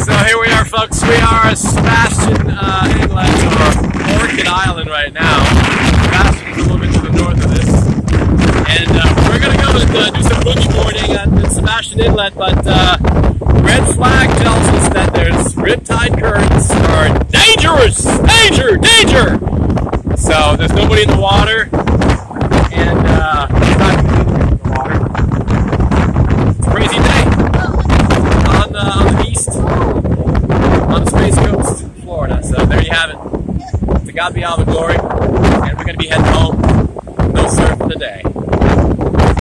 So here we are, folks. We are at Sebastian Inlet, or Orchid Island right now. Sebastian's a little bit to the north of this. And we're going to go and do some boogie boarding at Sebastian Inlet, but red flag tells us that there's riptide currents are dangerous! Danger! Danger! So there's nobody in the water, and it's not in the water. It's a crazy day on the east, on the Space Coast, Florida. So there you have it. To God be all the glory, and we're going to be heading home. No surf today.